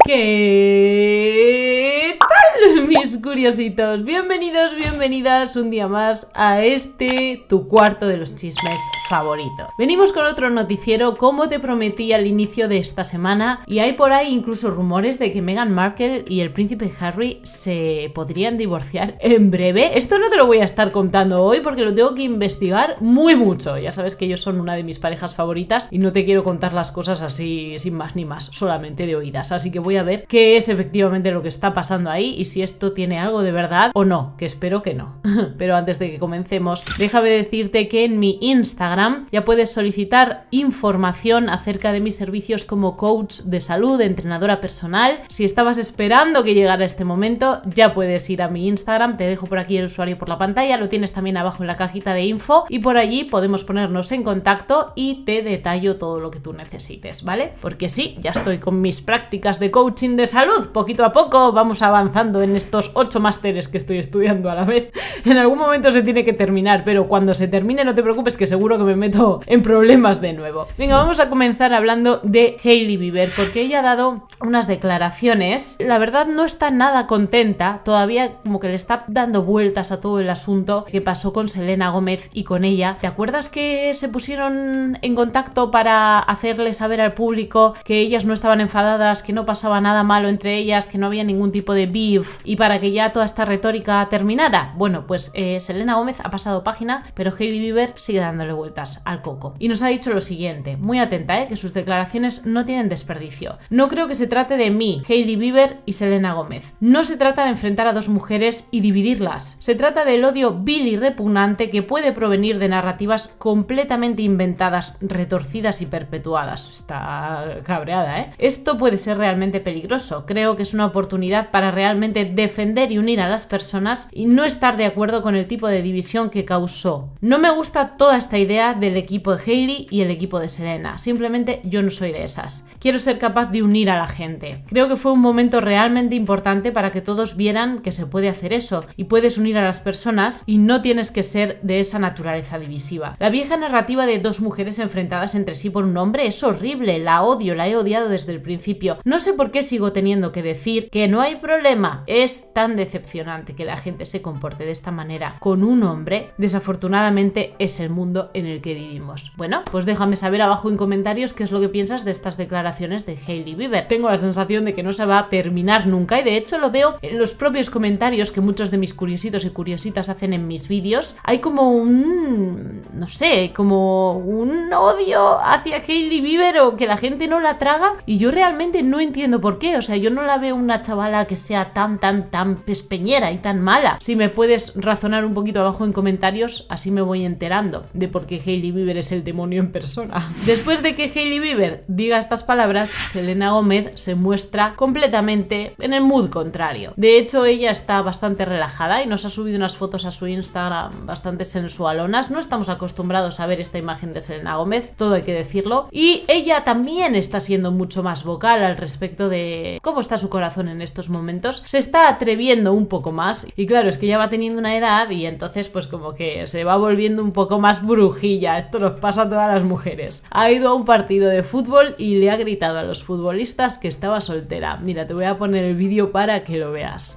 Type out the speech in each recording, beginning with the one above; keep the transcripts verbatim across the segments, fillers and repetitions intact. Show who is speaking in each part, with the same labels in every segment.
Speaker 1: ¿Qué tal, mis curiositos? Bienvenidos, bienvenidas un día más a este, tu cuarto de los chismes favorito. Venimos con otro noticiero, como te prometí al inicio de esta semana, y hay por ahí incluso rumores de que Meghan Markle y el príncipe Harry se podrían divorciar en breve. Esto no te lo voy a estar contando hoy porque lo tengo que investigar muy mucho. Ya sabes que ellos son una de mis parejas favoritas y no te quiero contar las cosas así sin más ni más, solamente de oídas. Así que voy a ver qué es efectivamente lo que está pasando ahí y si esto tiene algo de verdad o no, que espero que no. Pero antes de que comencemos, déjame decirte que en mi Instagram ya puedes solicitar información acerca de mis servicios como coach de salud, entrenadora personal. Si estabas esperando que llegara este momento, ya puedes ir a mi Instagram, te dejo por aquí el usuario por la pantalla, lo tienes también abajo en la cajita de info y por allí podemos ponernos en contacto y te detallo todo lo que tú necesites, ¿vale? Porque sí, ya estoy con mis prácticas de coaching de salud, poquito a poco vamos avanzando en estos ocho másteres que estoy estudiando a la vez. En algún momento se tiene que terminar, pero cuando se termine no te preocupes que seguro que me meto en problemas de nuevo. Venga, vamos a comenzar hablando de Hailey Bieber, porque ella ha dado unas declaraciones, la verdad no está nada contenta, todavía como que le está dando vueltas a todo el asunto que pasó con Selena Gómez y con ella. ¿Te acuerdas que se pusieron en contacto para hacerle saber al público que ellas no estaban enfadadas, que no pasaba nada malo entre ellas, que no había ningún tipo de beef y para que ya toda esta retórica terminara? Bueno, pues eh, Selena Gómez ha pasado página, pero Hailey Bieber sigue dándole vueltas al coco y nos ha dicho lo siguiente, muy atenta, eh, que sus declaraciones no tienen desperdicio. No creo que se trate de mí, Hailey Bieber y Selena Gómez. No se trata de enfrentar a dos mujeres y dividirlas. Se trata del odio vil y repugnante que puede provenir de narrativas completamente inventadas, retorcidas y perpetuadas. Está cabreada, ¿eh? Esto puede ser realmente peligroso. Creo que es una oportunidad para realmente defender y unir a las personas y no estar de acuerdo con el tipo de división que causó. No me gusta toda esta idea del equipo de Hailey y el equipo de Selena. Simplemente yo no soy de esas. Quiero ser capaz de unir a la gente. Creo que fue un momento realmente importante para que todos vieran que se puede hacer eso y puedes unir a las personas y no tienes que ser de esa naturaleza divisiva. La vieja narrativa de dos mujeres enfrentadas entre sí por un hombre es horrible. La odio, la he odiado desde el principio. No sé por qué sigo teniendo que decir que no hay problema. Es tan decepcionante que la gente se comporte de esta manera con un hombre. Desafortunadamente es el mundo en el que vivimos. Bueno, pues déjame saber abajo en comentarios qué es lo que piensas de estas declaraciones de Hailey Bieber. Tengo la sensación de que no se va a terminar nunca y de hecho lo veo en los propios comentarios que muchos de mis curiositos y curiositas hacen en mis vídeos. Hay como un... no sé, como un odio hacia Hailey Bieber o que la gente no la traga y yo realmente no entiendo por qué. O sea, yo no la veo una chavala que sea tan, tan, tan pespeñera y tan mala. Si me puedes razonar un poquito abajo en comentarios, así me voy enterando de por qué Hailey Bieber es el demonio en persona. Después de que Hailey Bieber diga estas palabras, Selena Gómez se muestra completamente en el mood contrario. De hecho, ella está bastante relajada y nos ha subido unas fotos a su Instagram bastante sensualonas. No estamos acostumbrados a ver esta imagen de Selena Gómez, todo hay que decirlo. Y ella también está siendo mucho más vocal al respecto de cómo está su corazón en estos momentos. Se está atreviendo un poco más y claro, es que ya va teniendo una edad y entonces pues como que se va volviendo un poco más brujilla. Esto nos pasa a todas las mujeres. Ha ido a un partido de fútbol y le ha gritado a los futbolistas que estaba soltera. Mira, te voy a poner el vídeo para que lo veas.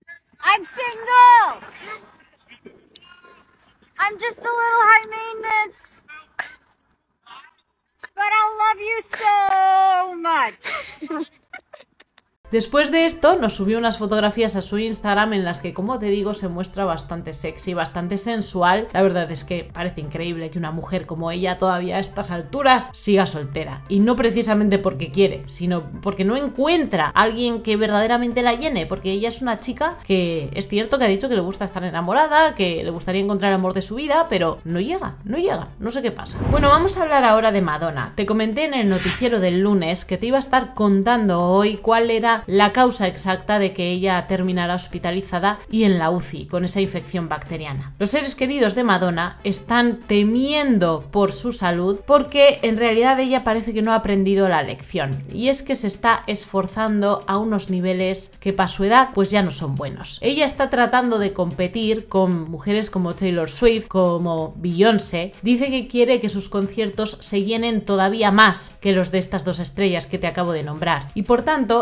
Speaker 2: I'm single. I'm just a little high maintenance. But I love you so much.
Speaker 1: Después de esto nos subió unas fotografías a su Instagram en las que, como te digo, se muestra bastante sexy, bastante sensual. La verdad es que parece increíble que una mujer como ella todavía a estas alturas siga soltera. Y no precisamente porque quiere, sino porque no encuentra a alguien que verdaderamente la llene, porque ella es una chica que es cierto que ha dicho que le gusta estar enamorada, que le gustaría encontrar el amor de su vida, pero no llega, no llega, no sé qué pasa. Bueno, vamos a hablar ahora de Madonna. Te comenté en el noticiero del lunes que te iba a estar contando hoy cuál era la causa exacta de que ella terminara hospitalizada y en la U C I con esa infección bacteriana. Los seres queridos de Madonna están temiendo por su salud porque en realidad ella parece que no ha aprendido la lección y es que se está esforzando a unos niveles que para su edad pues ya no son buenos. Ella está tratando de competir con mujeres como Taylor Swift, como Beyoncé. Dice que quiere que sus conciertos se llenen todavía más que los de estas dos estrellas que te acabo de nombrar y por tanto estaba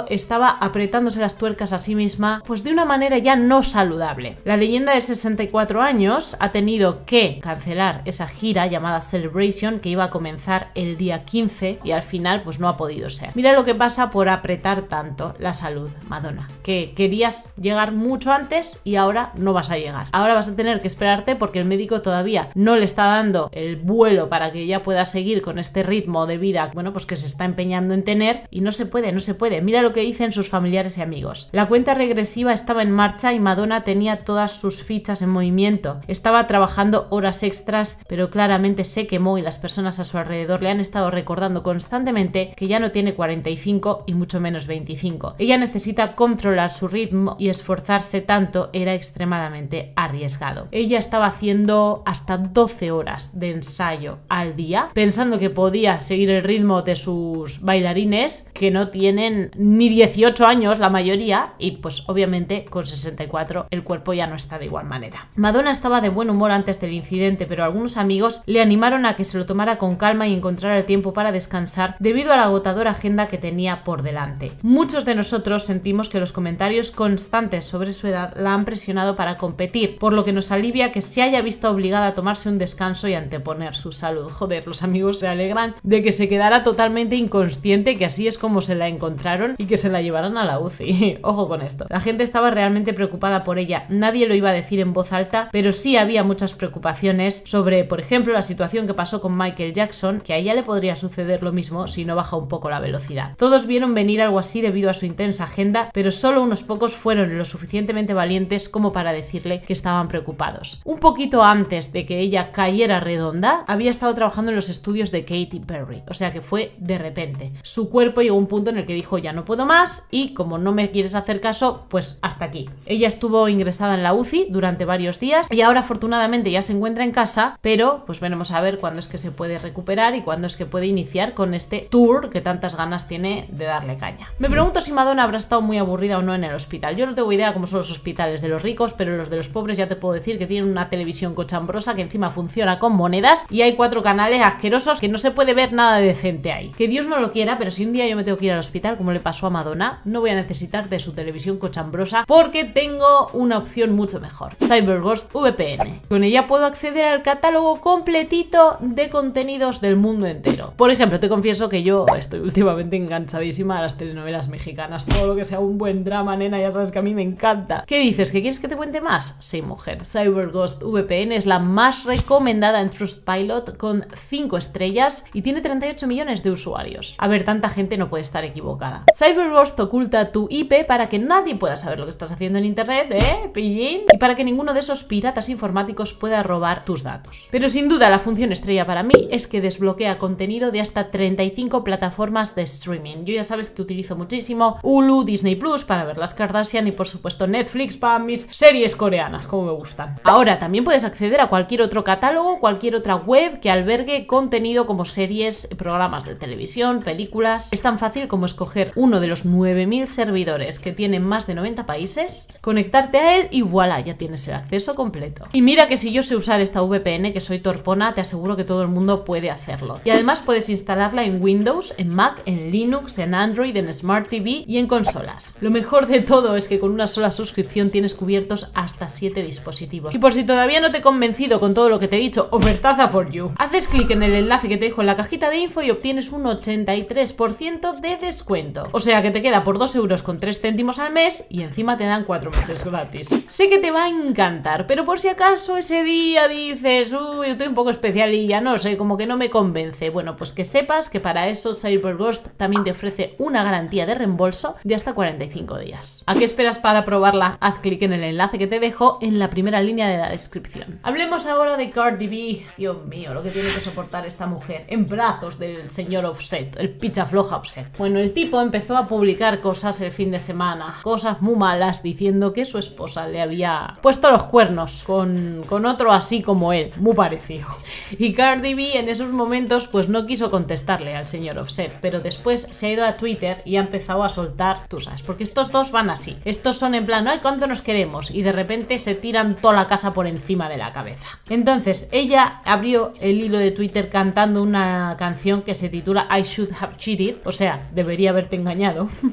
Speaker 1: estaba apretándose las tuercas a sí misma, pues de una manera ya no saludable. La leyenda de sesenta y cuatro años ha tenido que cancelar esa gira llamada Celebration, que iba a comenzar el día quince, y al final pues no ha podido ser. Mira lo que pasa por apretar tanto la salud, Madonna, que querías llegar mucho antes y ahora no vas a llegar. Ahora vas a tener que esperarte porque el médico todavía no le está dando el vuelo para que ella pueda seguir con este ritmo de vida, bueno, pues que se está empeñando en tener, y no se puede, no se puede. Mira lo que dicen sus familiares y amigos. La cuenta regresiva estaba en marcha y Madonna tenía todas sus fichas en movimiento. Estaba trabajando horas extras, pero claramente se quemó y las personas a su alrededor le han estado recordando constantemente que ya no tiene cuarenta y cinco y mucho menos veinticinco. Ella necesita controlar su ritmo y esforzarse tanto era extremadamente arriesgado. Ella estaba haciendo hasta doce horas de ensayo al día, pensando que podía seguir el ritmo de sus bailarines, que no tienen ni dieciocho años la mayoría, y pues obviamente con sesenta y cuatro el cuerpo ya no está de igual manera. Madonna estaba de buen humor antes del incidente, pero algunos amigos le animaron a que se lo tomara con calma y encontrara el tiempo para descansar debido a la agotadora agenda que tenía por delante. Muchos de nosotros sentimos que los comentarios constantes sobre su edad la han presionado para competir, por lo que nos alivia que se haya visto obligada a tomarse un descanso y anteponer su salud. Joder, los amigos se alegran de que se quedara totalmente inconsciente, que así es como se la encontraron, y que se la llevaran a la U C I. Ojo con esto. La gente estaba realmente preocupada por ella. Nadie lo iba a decir en voz alta, pero sí había muchas preocupaciones sobre, por ejemplo, la situación que pasó con Michael Jackson, que a ella le podría suceder lo mismo si no baja un poco la velocidad. Todos vieron venir algo así debido a su intensa agenda, pero solo unos pocos fueron lo suficientemente valientes como para decirle que estaban preocupados. Un poquito antes de que ella cayera redonda, había estado trabajando en los estudios de Katy Perry, o sea que fue de repente. Su cuerpo llegó a un punto en el que dijo ya no puedo más, y como no me quieres hacer caso, pues hasta aquí. Ella estuvo ingresada en la U C I durante varios días y ahora afortunadamente ya se encuentra en casa, pero pues veremos a ver cuándo es que se puede recuperar y cuándo es que puede iniciar con este tour que tantas ganas tiene de darle caña. Me pregunto si Madonna habrá estado muy aburrida o no en el hospital. Yo no tengo idea cómo son los hospitales de los ricos, pero los de los pobres ya te puedo decir que tienen una televisión cochambrosa que encima funciona con monedas y hay cuatro canales asquerosos que no se puede ver nada decente ahí. Que Dios no lo quiera, pero si un día yo me tengo que ir al hospital, como le pasó a Madonna, no voy a necesitar de su televisión cochambrosa porque tengo una opción mucho mejor. CyberGhost V P N. Con ella puedo acceder al catálogo completito de contenidos del mundo entero. Por ejemplo, te confieso que yo estoy últimamente enganchadísima a las telenovelas mexicanas. Todo lo que sea un buen drama, nena, ya sabes que a mí me encanta. ¿Qué dices? ¿Que quieres que te cuente más? Sí, mujer. CyberGhost V P N es la más recomendada en Trustpilot con cinco estrellas y tiene treinta y ocho millones de usuarios. A ver, tanta gente no puede estar equivocada. CyberGhost oculta tu I P para que nadie pueda saber lo que estás haciendo en internet, ¿eh? Pillín. Y para que ninguno de esos piratas informáticos pueda robar tus datos. Pero sin duda la función estrella para mí es que desbloquea contenido de hasta treinta y cinco plataformas de streaming. Yo ya sabes que utilizo muchísimo Hulu, Disney Plus para ver las Kardashian y por supuesto Netflix para mis series coreanas, como me gustan. Ahora también puedes acceder a cualquier otro catálogo, cualquier otra web que albergue contenido como series, programas de televisión, películas. Es tan fácil como escoger uno de los nueve mil servidores que tienen más de noventa países, conectarte a él y voilà, ya tienes el acceso completo. Y mira que si yo sé usar esta V P N, que soy torpona, te aseguro que todo el mundo puede hacerlo. Y además puedes instalarla en Windows, en Mac, en Linux, en Android, en Smart T V y en consolas. Lo mejor de todo es que con una sola suscripción tienes cubiertos hasta siete dispositivos. Y por si todavía no te he convencido con todo lo que te he dicho, ofertaza for you. Haces clic en el enlace que te dejo en la cajita de info y obtienes un ochenta y tres por ciento de descuento. O sea que te queda por dos euros con tres céntimos al mes y encima te dan cuatro meses gratis. Sé que te va a encantar, pero por si acaso ese día dices, uy, estoy un poco especial y ya no sé, como que no me convence. Bueno, pues que sepas que para eso CyberGhost también te ofrece una garantía de reembolso de hasta cuarenta y cinco días. ¿A qué esperas para probarla? Haz clic en el enlace que te dejo en la primera línea de la descripción. Hablemos ahora de Cardi B. Dios mío, lo que tiene que soportar esta mujer en brazos del señor Offset, el picha floja Offset. Bueno, el tipo empezó a publicar cosas el fin de semana, cosas muy malas, diciendo que su esposa le había puesto los cuernos con, con otro así como él, muy parecido. Y Cardi B en esos momentos pues no quiso contestarle al señor Offset, pero después se ha ido a Twitter y ha empezado a soltar, tú sabes, porque estos dos van así. Estos son en plan, ay, ¿cuánto nos queremos? Y de repente se tiran toda la casa por encima de la cabeza. Entonces, ella abrió el hilo de Twitter cantando una canción que se titula I Should Have Cheated, o sea, debería haberte engañado.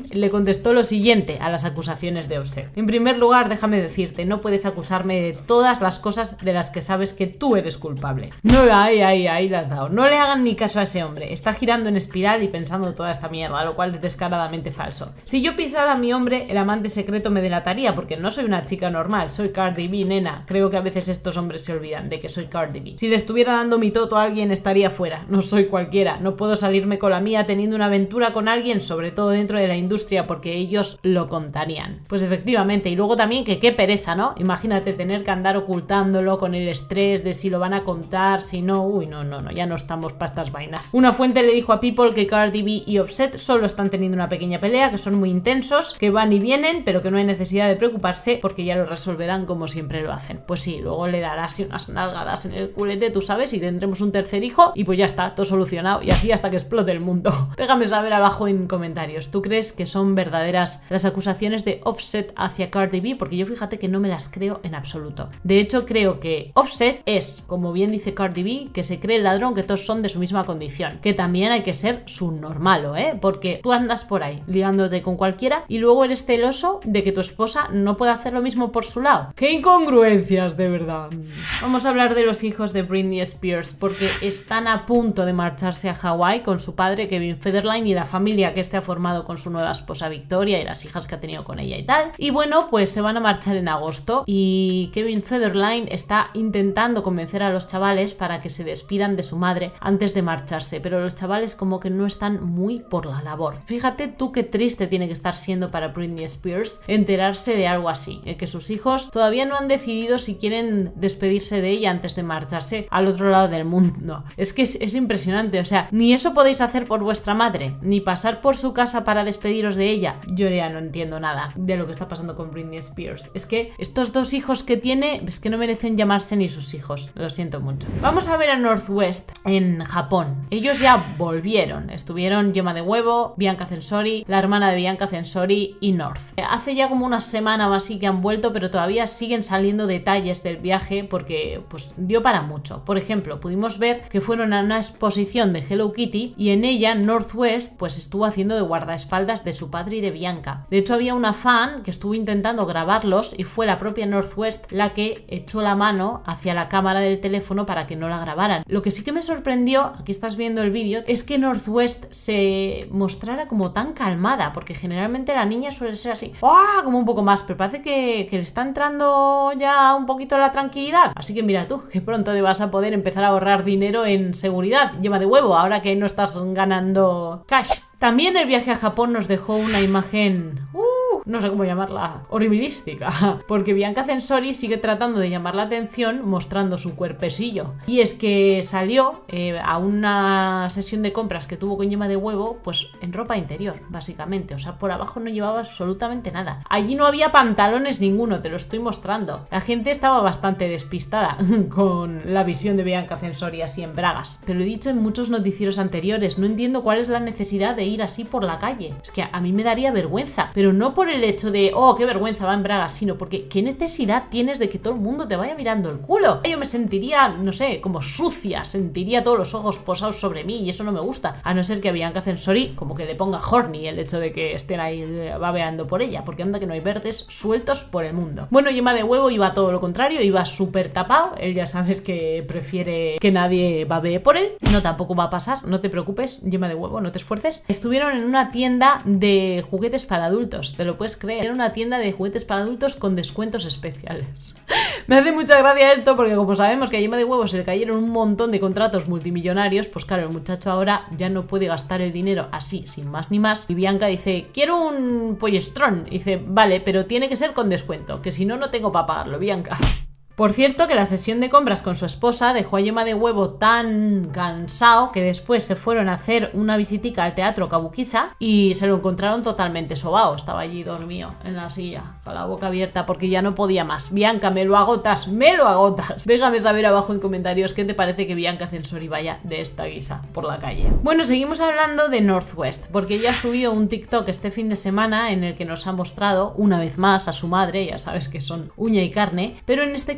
Speaker 1: le contestó lo siguiente a las acusaciones de Offset. En primer lugar, déjame decirte, no puedes acusarme de todas las cosas de las que sabes que tú eres culpable. No, ahí, ahí, ahí la has dado. No le hagan ni caso a ese hombre. Está girando en espiral y pensando toda esta mierda, lo cual es descaradamente falso. Si yo pisara a mi hombre, el amante secreto me delataría, porque no soy una chica normal, soy Cardi B, nena. Creo que a veces estos hombres se olvidan de que soy Cardi B. Si le estuviera dando mi toto a alguien, estaría fuera. No soy cualquiera. No puedo salirme con la mía teniendo una aventura con alguien, sobre todo dentro de la industria, porque ellos lo contarían. Pues efectivamente. Y luego también que qué pereza, ¿no? Imagínate tener que andar ocultándolo con el estrés de si lo van a contar, si no. Uy, no, no, no, ya no estamos para estas vainas. Una fuente le dijo a People que Cardi B y Offset solo están teniendo una pequeña pelea, que son muy intensos, que van y vienen, pero que no hay necesidad de preocuparse porque ya lo resolverán como siempre lo hacen. Pues sí, luego le darás unas nalgadas en el culete, tú sabes, y tendremos un tercer hijo y pues ya está, todo solucionado, y así hasta que explote el mundo. Déjame saber abajo en comentarios, ¿tú crees que son verdaderas las acusaciones de Offset hacia Cardi B? Porque yo fíjate que no me las creo en absoluto. De hecho, creo que Offset es, como bien dice Cardi B, que se cree el ladrón, que todos son de su misma condición, que también hay que ser subnormalo, ¿eh? Porque tú andas por ahí ligándote con cualquiera y luego eres celoso de que tu esposa no pueda hacer lo mismo por su lado. ¡Qué incongruencias, de verdad! Vamos a hablar de los hijos de Britney Spears, porque están a punto de marcharse a Hawái con su padre Kevin Federline y la familia que este ha formado con su nueva esposa Victoria y las hijas que ha tenido con ella y tal. Y bueno, pues se van a marchar en agosto y Kevin Federline está intentando convencer a los chavales para que se despidan de su madre antes de marcharse, pero los chavales como que no están muy por la labor. Fíjate tú qué triste tiene que estar siendo para Britney Spears enterarse de algo así, eh, que sus hijos todavía no han decidido si quieren despedirse de ella antes de marcharse al otro lado del mundo. Es que es, es impresionante, o sea, ni eso podéis hacer por vuestra madre, ni pasar por su casa para despediros de ella. Yo ya no entiendo nada de lo que está pasando con Britney Spears. Es que estos dos hijos que tiene, es que no merecen llamarse ni sus hijos, lo siento mucho. Vamos a ver a North West en Japón. Ellos ya volvieron, estuvieron Yema de Huevo, Bianca Censori, la hermana de Bianca Censori y North. Hace ya como una semana o así que han vuelto, pero todavía siguen saliendo detalles del viaje porque pues dio para mucho. Por ejemplo, pudimos ver que fueron a una exposición de Hello Kitty y en ella North West pues estuvo haciendo de guardaespaldas de su padre y de Bianca. De hecho, había una fan que estuvo intentando grabarlos y fue la propia North West la que echó la mano hacia la cámara del teléfono para que no la grabaran. Lo que sí que me sorprendió, aquí estás viendo el vídeo, es que North West se mostrara como tan calmada, porque generalmente la niña suele ser así, ¡oh! Como un poco más, pero parece que, que le está entrando ya un poquito la tranquilidad. Así que mira tú, que pronto te vas a poder empezar a ahorrar dinero en seguridad, Yema de Huevo, ahora que no estás ganando cash. También el viaje a Japón nos dejó una imagen... Uh, no sé cómo llamarla, horribilística, porque Bianca Censori sigue tratando de llamar la atención mostrando su cuerpecillo. Y es que salió eh, a una sesión de compras que tuvo con Yema de Huevo, pues en ropa interior, básicamente. O sea, por abajo no llevaba absolutamente nada. Allí no había pantalones ninguno, te lo estoy mostrando. La gente estaba bastante despistada con la visión de Bianca Censori así en bragas. Te lo he dicho en muchos noticieros anteriores, no entiendo cuál es la necesidad de ir así por la calle. Es que a mí me daría vergüenza, pero no por el hecho de, oh, qué vergüenza, va en bragas, sino porque qué necesidad tienes de que todo el mundo te vaya mirando el culo. Yo me sentiría, no sé, como sucia, sentiría todos los ojos posados sobre mí y eso no me gusta, a no ser que a Bianca Censori como que le ponga horny el hecho de que estén ahí babeando por ella, porque anda que no hay verdes sueltos por el mundo. Bueno, Yema de Huevo iba todo lo contrario, iba súper tapado, él ya sabes que prefiere que nadie babee por él, no, tampoco va a pasar, no te preocupes, Yema de Huevo, no te esfuerces. Estuvieron en una tienda de juguetes para adultos, te lo puedes creer, era una tienda de juguetes para adultos con descuentos especiales. Me hace mucha gracia esto porque como sabemos que a Yema de Huevo se le cayeron un montón de contratos multimillonarios, pues claro, el muchacho ahora ya no puede gastar el dinero así, sin más ni más, y Bianca dice, quiero un pollestrón, y dice, vale, pero tiene que ser con descuento, que si no, no tengo para pagarlo, Bianca. Por cierto, que la sesión de compras con su esposa dejó a Yema de Huevo tan cansado que después se fueron a hacer una visitica al teatro Kabukiza y se lo encontraron totalmente sobao. Estaba allí dormido en la silla, con la boca abierta, porque ya no podía más. Bianca, me lo agotas, me lo agotas. Déjame saber abajo en comentarios qué te parece que Bianca Censori vaya de esta guisa por la calle. Bueno, seguimos hablando de North West, porque ella subió un TikTok este fin de semana en el que nos ha mostrado una vez más a su madre, ya sabes que son uña y carne, pero en este caso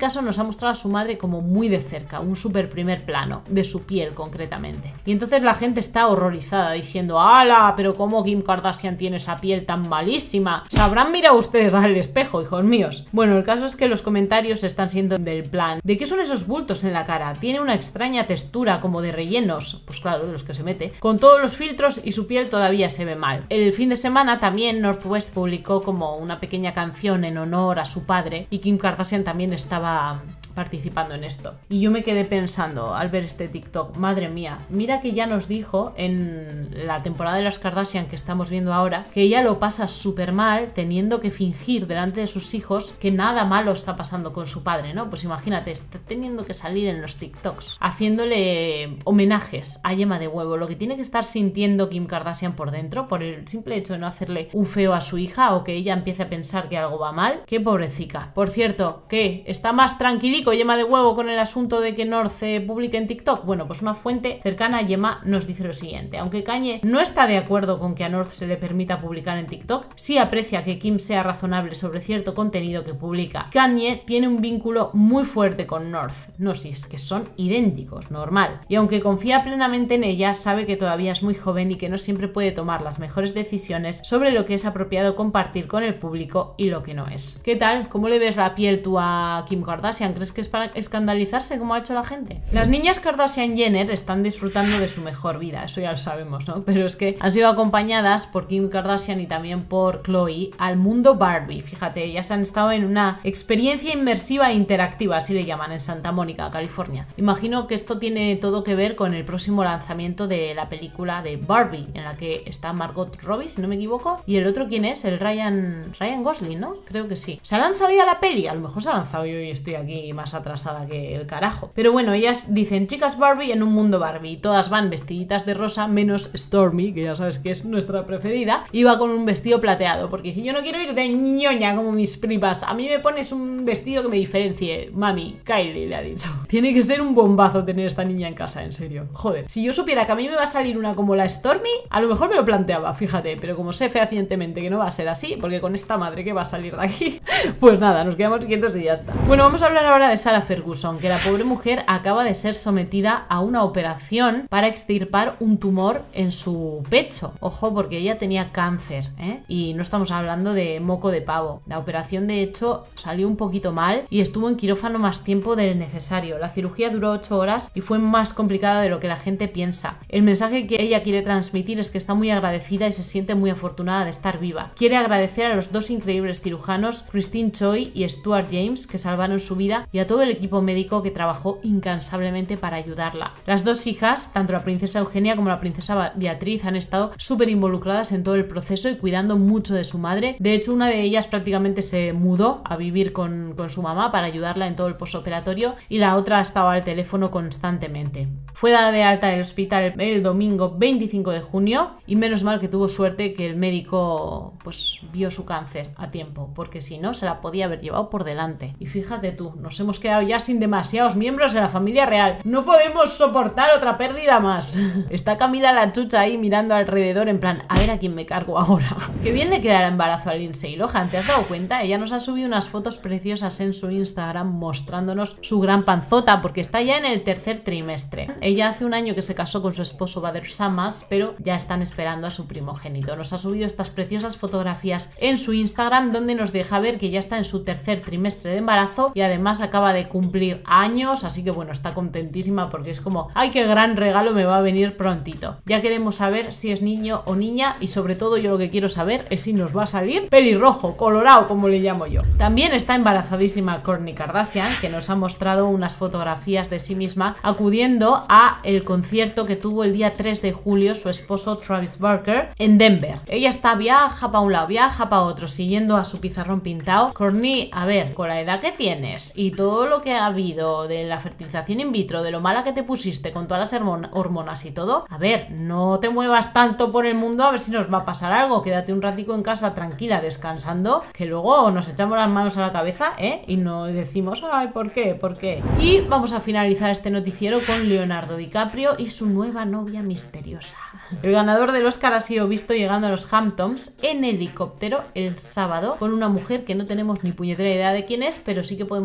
Speaker 1: caso nos ha mostrado a su madre como muy de cerca, un súper primer plano, de su piel concretamente. Y entonces la gente está horrorizada diciendo, ¡hala! Pero ¿cómo Kim Kardashian tiene esa piel tan malísima? ¿Sabrán mirar ustedes al espejo, hijos míos? Bueno, el caso es que los comentarios están siendo del plan, ¿de qué son esos bultos en la cara? Tiene una extraña textura como de rellenos, pues claro, de los que se mete, con todos los filtros y su piel todavía se ve mal. El fin de semana también North West publicó como una pequeña canción en honor a su padre y Kim Kardashian también estaba participando en esto. Y yo me quedé pensando al ver este TikTok, madre mía, mira que ya nos dijo en la temporada de las Kardashian que estamos viendo ahora que ella lo pasa súper mal teniendo que fingir delante de sus hijos que nada malo está pasando con su padre, ¿no? Pues imagínate, está teniendo que salir en los TikToks haciéndole homenajes a yema de huevo, lo que tiene que estar sintiendo Kim Kardashian por dentro por el simple hecho de no hacerle un feo a su hija o que ella empiece a pensar que algo va mal. Qué pobrecita. Por cierto, ¿qué? ¿Está más tranquilico yema de huevo con el asunto de que North eh, publique en TikTok? Bueno, pues una fuente cercana a Yema nos dice lo siguiente: aunque Kanye no está de acuerdo con que a North se le permita publicar en TikTok, sí aprecia que Kim sea razonable sobre cierto contenido que publica. Kanye tiene un vínculo muy fuerte con North, no si es que son idénticos, normal, y aunque confía plenamente en ella, sabe que todavía es muy joven y que no siempre puede tomar las mejores decisiones sobre lo que es apropiado compartir con el público y lo que no es. ¿Qué tal? ¿Cómo le ves la piel tú a Kim Kardashian? ¿Crees que es para escandalizarse como ha hecho la gente? Las niñas Kardashian-Jenner están disfrutando de su mejor vida, eso ya lo sabemos, ¿no? Pero es que han sido acompañadas por Kim Kardashian y también por Khloe al mundo Barbie. Fíjate, ellas han estado en una experiencia inmersiva e interactiva, así le llaman, en Santa Mónica, California. Imagino que esto tiene todo que ver con el próximo lanzamiento de la película de Barbie, en la que está Margot Robbie, si no me equivoco, y el otro, ¿quién es? El Ryan, Ryan Gosling, ¿no? Creo que sí. ¿Se ha lanzado ya la peli? A lo mejor se ha lanzado yo y estoy aquí más atrasada que el carajo. Pero bueno, ellas dicen chicas Barbie en un mundo Barbie y todas van vestiditas de rosa menos Stormy, que ya sabes que es nuestra preferida, y va con un vestido plateado, porque si yo no quiero ir de ñoña como mis primas, a mí me pones un vestido que me diferencie. Mami, Kylie le ha dicho. Tiene que ser un bombazo tener esta niña en casa, en serio. Joder, si yo supiera que a mí me va a salir una como la Stormy, a lo mejor me lo planteaba, fíjate, pero como sé fehacientemente que no va a ser así, porque con esta madre que va a salir de aquí, pues nada, nos quedamos quietos y ya está. Bueno, vamos a hablar ahora de Sarah Ferguson, que la pobre mujer acaba de ser sometida a una operación para extirpar un tumor en su pecho. Ojo, porque ella tenía cáncer, ¿eh? Y no estamos hablando de moco de pavo. La operación, de hecho, salió un poquito mal y estuvo en quirófano más tiempo del necesario. La cirugía duró ocho horas y fue más complicada de lo que la gente piensa. El mensaje que ella quiere transmitir es que está muy agradecida y se siente muy afortunada de estar viva. Quiere agradecer a los dos increíbles cirujanos, Christine Choi y Stuart James, que salvaron su vida, y a todo el equipo médico que trabajó incansablemente para ayudarla. Las dos hijas, tanto la princesa Eugenia como la princesa Beatriz, han estado súper involucradas en todo el proceso y cuidando mucho de su madre. De hecho, una de ellas prácticamente se mudó a vivir con, con su mamá para ayudarla en todo el posoperatorio y la otra ha estado al teléfono constantemente. Fue dada de alta del hospital el domingo veinticinco de junio y menos mal que tuvo suerte que el médico pues vio su cáncer a tiempo, porque si no se la podía haber llevado por delante. Y fíjate tú, nos hemos quedado ya sin demasiados miembros de la familia real. No podemos soportar otra pérdida más. Está Camila la chucha ahí mirando alrededor en plan, a ver a quién me cargo ahora. Qué bien le queda el embarazo a Lindsay Lohan, ¿te has dado cuenta? Ella nos ha subido unas fotos preciosas en su Instagram mostrándonos su gran panzota, porque está ya en el tercer trimestre. Ella hace un año que se casó con su esposo Bader Samas, pero ya están esperando a su primogénito. Nos ha subido estas preciosas fotografías en su Instagram donde nos deja ver que ya está en su tercer trimestre de embarazo y además acaba de cumplir años, así que bueno, está contentísima porque es como, ¡ay, qué gran regalo me va a venir prontito! Ya queremos saber si es niño o niña y sobre todo yo lo que quiero saber es si nos va a salir pelirrojo, colorado, como le llamo yo. También está embarazadísima Kourtney Kardashian, que nos ha mostrado unas fotografías de sí misma acudiendo a el concierto que tuvo el día tres de julio su esposo Travis Barker en Denver. Ella está viaja para un lado, viaja para otro, siguiendo a su pizarrón pintado. Kourtney, a ver, con la edad que tienes y todo lo que ha habido de la fertilización in vitro, de lo mala que te pusiste con todas las hormonas y todo, a ver, no te muevas tanto por el mundo a ver si nos va a pasar algo. Quédate un ratico en casa tranquila descansando, que luego nos echamos las manos a la cabeza, ¿eh? Y no decimos, ay, ¿por qué? ¿Por qué? Y vamos a finalizar este noticiero con Leonardo DiCaprio y su nueva novia misteriosa. El ganador del Oscar ha sido visto llegando a los Hamptons en helicóptero el sábado con una mujer que no tenemos ni puñetera idea de quién es, pero sí que podemos ver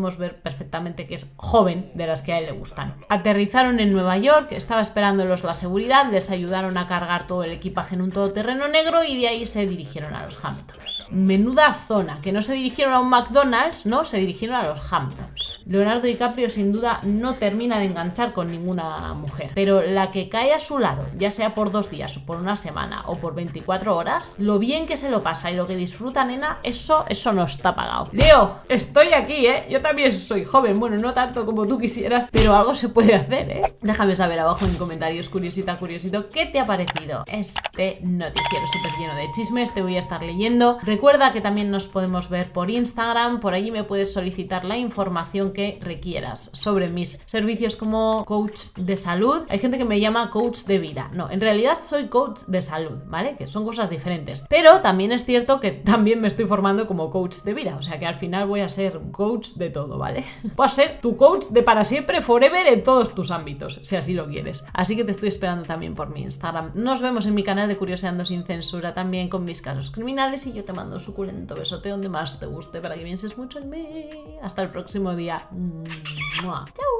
Speaker 1: perfectamente que es joven, de las que a él le gustan. Aterrizaron en Nueva York, estaba esperándolos la seguridad, les ayudaron a cargar todo el equipaje en un todoterreno negro y de ahí se dirigieron a los Hamptons. Menuda zona, que no se dirigieron a un McDonald's, no, se dirigieron a los Hamptons. Leonardo DiCaprio sin duda no termina de enganchar con ninguna mujer, pero la que cae a su lado, ya sea por dos días o por una semana o por veinticuatro horas, lo bien que se lo pasa y lo que disfruta, nena, eso, eso no está pagado. Leo, estoy aquí, ¿eh? Yo también soy joven, bueno, no tanto como tú quisieras, pero algo se puede hacer, ¿eh? Déjame saber abajo en comentarios, curiosita, curiosito, ¿qué te ha parecido este noticiero súper lleno de chismes? Te voy a estar leyendo. Recuerda que también nos podemos ver por Instagram, por allí me puedes solicitar la información que requieras sobre mis servicios como coach de salud. Hay gente que me llama coach de vida. No, en realidad soy coach de salud, ¿vale? Que son cosas diferentes. Pero también es cierto que también me estoy formando como coach de vida, o sea que al final voy a ser coach de todo, ¿vale? Voy a ser tu coach de para siempre, forever, en todos tus ámbitos, si así lo quieres. Así que te estoy esperando también por mi Instagram. Nos vemos en mi canal de Curioseando sin censura, también con mis casos criminales, y yo te mando un suculento besote donde más te guste para que pienses mucho en mí. Hasta el próximo día. ¡Mua! ¡Chao!